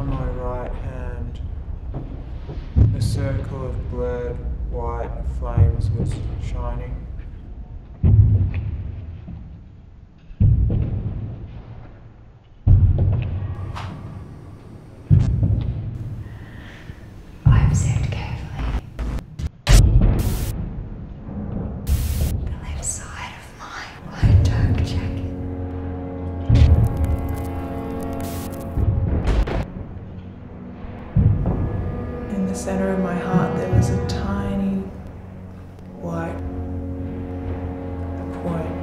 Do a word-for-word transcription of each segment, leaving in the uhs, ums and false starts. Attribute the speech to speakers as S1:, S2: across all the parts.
S1: on my right hand, a circle of blurred white flames was shining.
S2: I observed carefully the left side of my white dark jacket.
S1: In the center of my heart there was a tiny white point.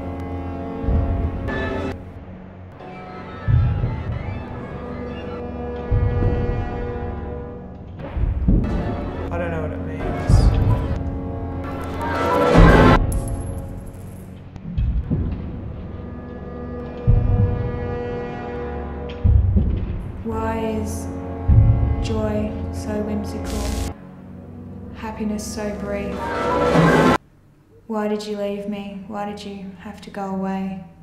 S1: I don't know what it means.
S3: Why is joy so whimsical? Happiness so brief? Why did you leave me? Why did you have to go away?